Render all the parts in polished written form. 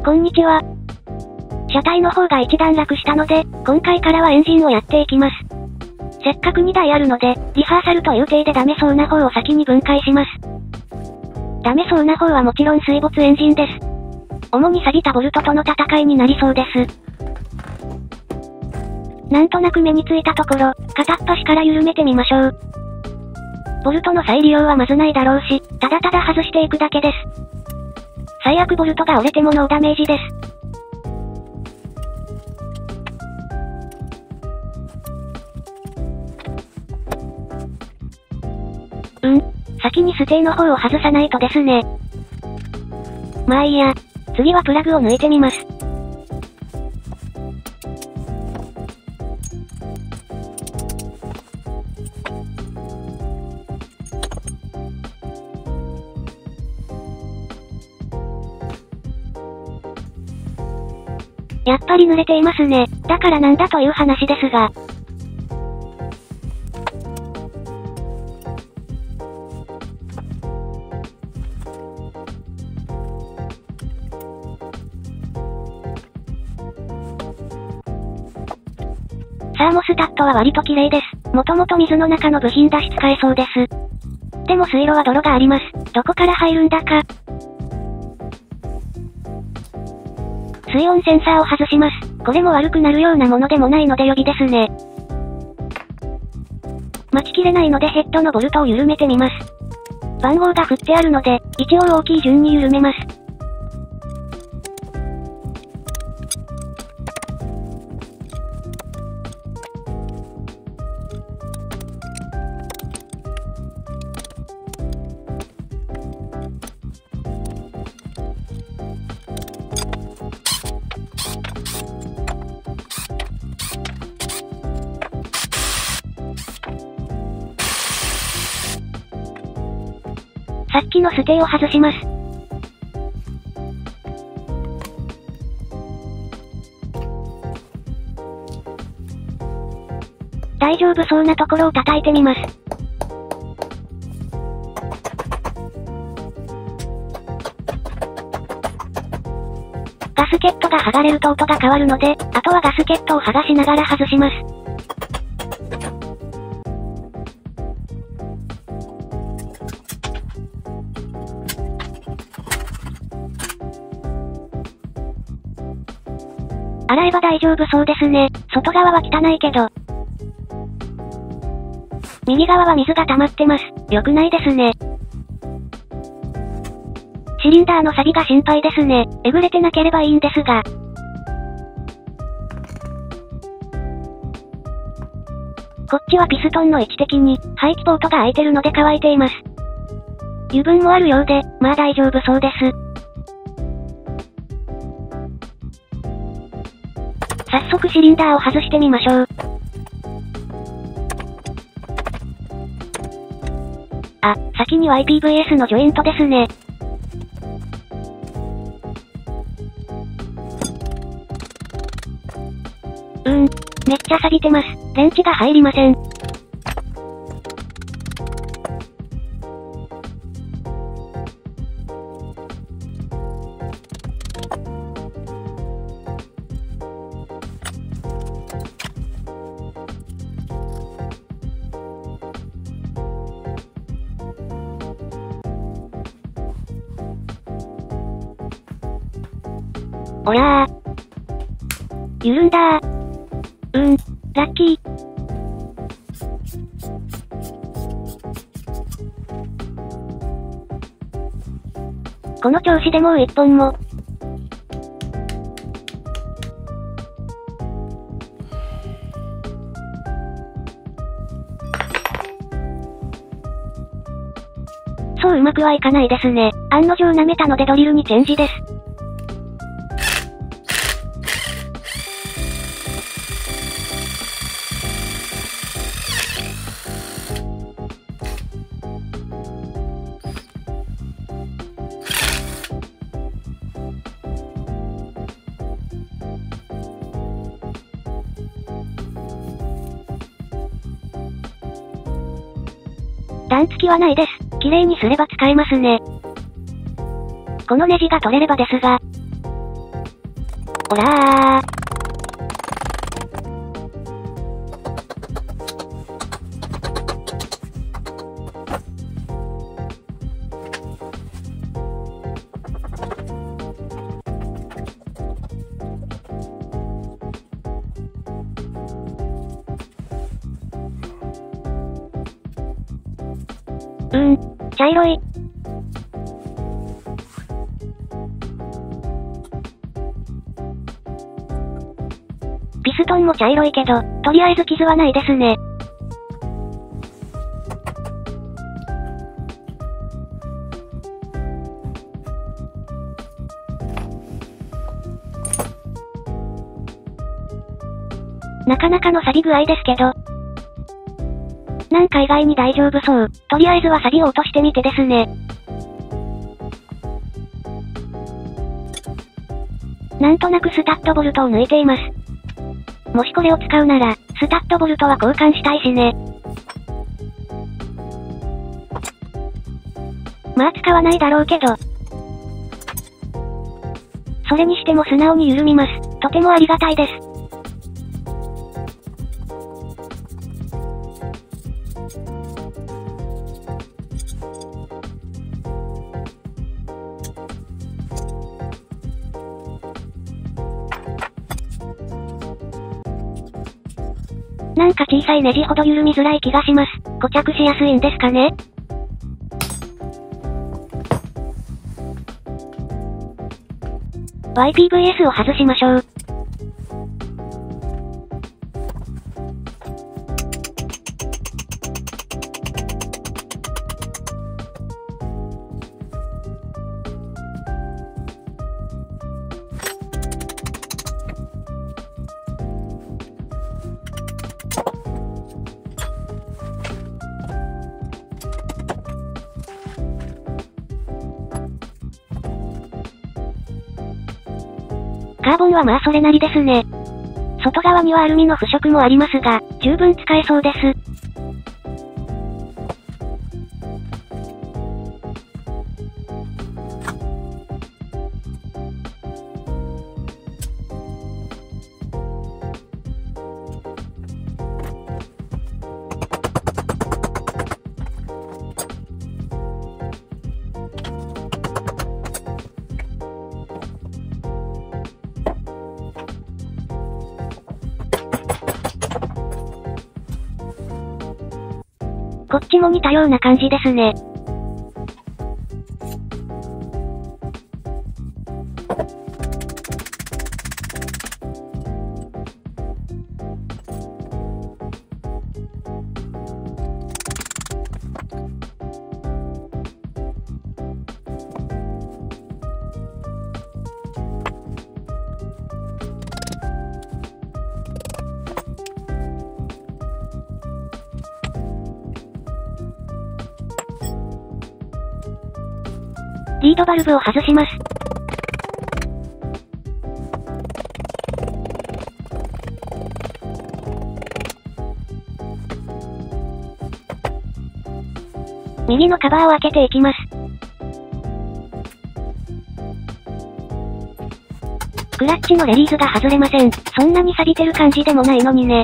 こんにちは。車体の方が一段落したので、今回からはエンジンをやっていきます。せっかく2台あるので、リハーサルという体でダメそうな方を先に分解します。ダメそうな方はもちろん水没エンジンです。主に錆びたボルトとの戦いになりそうです。なんとなく目についたところ、片っ端から緩めてみましょう。ボルトの再利用はまずないだろうし、ただただ外していくだけです。最悪ボルトが折れてもノーダメージです。先にステーの方を外さないとですね。まあいいや。次はプラグを抜いてみます。やっぱり濡れていますね。だからなんだという話ですが。サーモスタットは割と綺麗です。もともと水の中の部品だし使えそうです。でも水路は泥があります。どこから入るんだか。水温センサーを外します。これも悪くなるようなものでもないので予備ですね。待ちきれないのでヘッドのボルトを緩めてみます。番号が振ってあるので、一応大きい順に緩めます。さっきのステーを外します。大丈夫そうなところを叩いてみます。ガスケットが剥がれると音が変わるので、あとはガスケットを剥がしながら外します。洗えば大丈夫そうですね。外側は汚いけど。右側は水が溜まってます。良くないですね。シリンダーの錆が心配ですね。えぐれてなければいいんですが。こっちはピストンの位置的に、排気ポートが開いてるので乾いています。油分もあるようで、まあ大丈夫そうです。早速シリンダーを外してみましょう。あ、先に YPVS のジョイントですね。めっちゃ錆びてます。レンチが入りません。おやー。緩んだー。ラッキー。この調子でもう一本も。そううまくはいかないですね。案の定舐めたのでドリルにチェンジです。段付きはないです。綺麗にすれば使えますね。このネジが取れればですが。 おらー。茶色い。ピストンも茶色いけど、とりあえず傷はないですね。なかなかの錆び具合ですけど。なんか意外に大丈夫そう。とりあえずは錆を落としてみてですね。なんとなくスタッドボルトを抜いています。もしこれを使うなら、スタッドボルトは交換したいしね。まあ使わないだろうけど。それにしても素直に緩みます。とてもありがたいです。なんか小さいネジほど緩みづらい気がします。固着しやすいんですかね？YPVS を外しましょう。カーボンはまあそれなりですね。外側にはアルミの腐食もありますが、十分使えそうです。こっちも似たような感じですね。リードバルブを外します。右のカバーを開けていきます。クラッチのレリーズが外れません。そんなに錆びてる感じでもないのにね。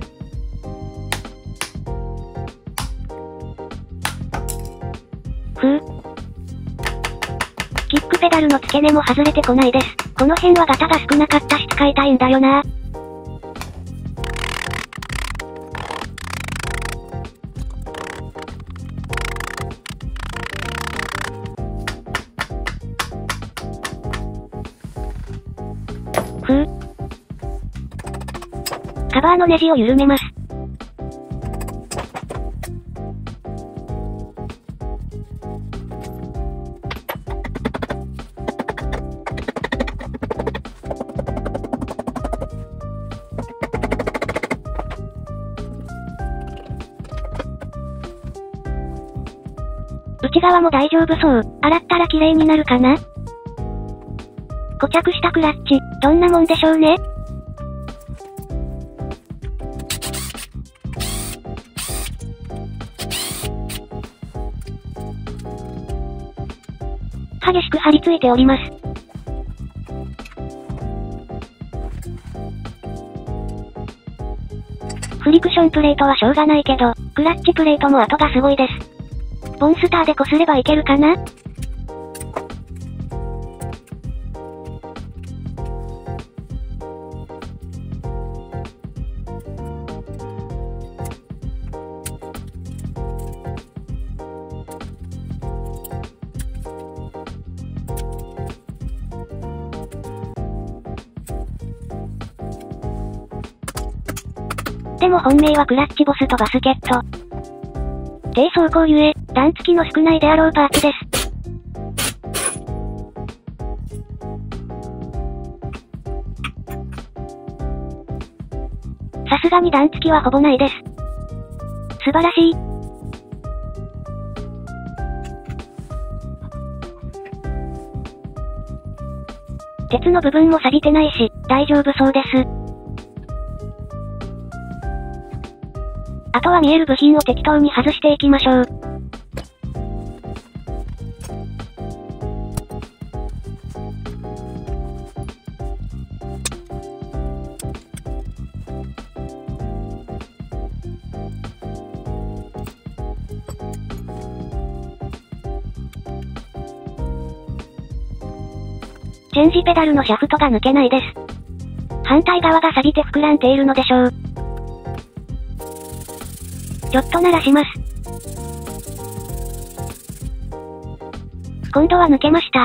キックペダルの付け根も外れてこないです。この辺はガタが少なかったし使いたいんだよな。カバーのネジを緩めます。内側も大丈夫そう。洗ったら綺麗になるかな？固着したクラッチ、どんなもんでしょうね。激しく張り付いております。 フリクションプレートはしょうがないけど、クラッチプレートも後がすごいです。ボンスターで擦ればいけるかな？でも本命はクラッチボスとバスケット。低走行ゆえ、段付きの少ないであろうパーツです。さすがに段付きはほぼないです。素晴らしい。鉄の部分も錆びてないし、大丈夫そうです。あとは見える部品を適当に外していきましょう。チェンジペダルのシャフトが抜けないです。反対側が錆びて膨らんでいるのでしょう。ちょっと鳴らします。今度は抜けました。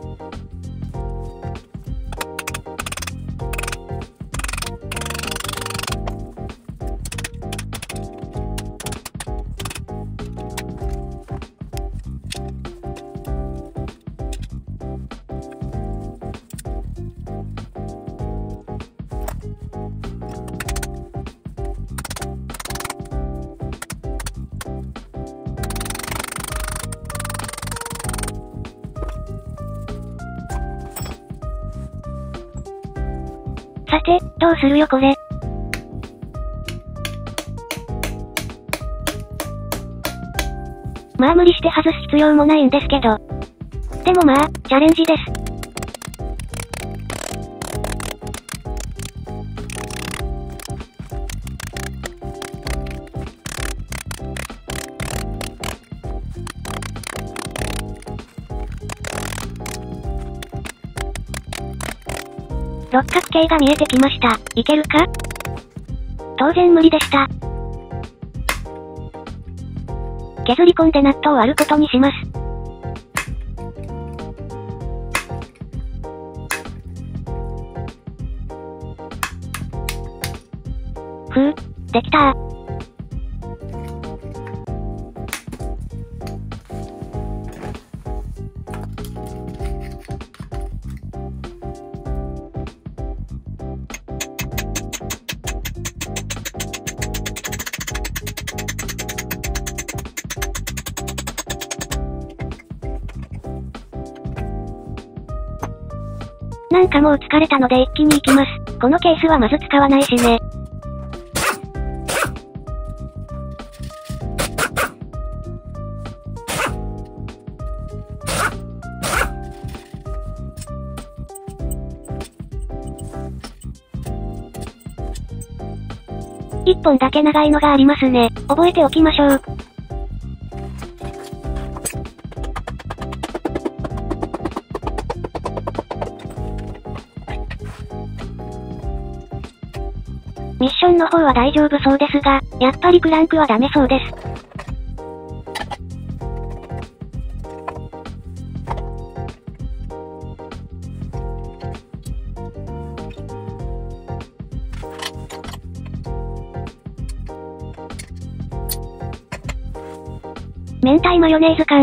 さて、どうするよこれ。まあ無理して外す必要もないんですけど。でもまあ、チャレンジです。六角形が見えてきました。いけるか？当然無理でした。削り込んでナットを割ることにします。ふう、できたー。なんかもう疲れたので一気に行きます。このケースはまず使わないしね。一本だけ長いのがありますね。覚えておきましょう。ミッションの方は大丈夫そうですが、やっぱりクランクはダメそうです。明太マヨネーズ缶。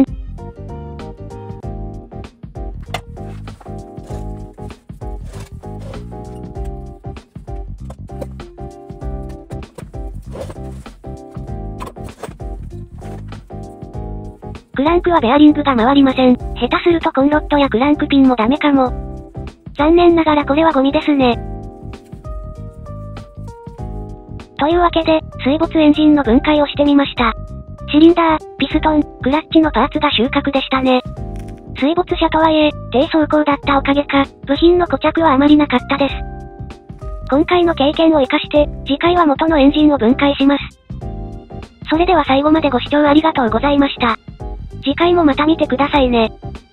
クランクはベアリングが回りません。下手するとコンロットやクランクピンもダメかも。残念ながらこれはゴミですね。というわけで、水没エンジンの分解をしてみました。シリンダー、ピストン、クラッチのパーツが収穫でしたね。水没車とはいえ、低走行だったおかげか、部品の固着はあまりなかったです。 今回の経験を活かして、次回は元のエンジンを分解します。それでは最後までご視聴ありがとうございました。次回もまた見てくださいね。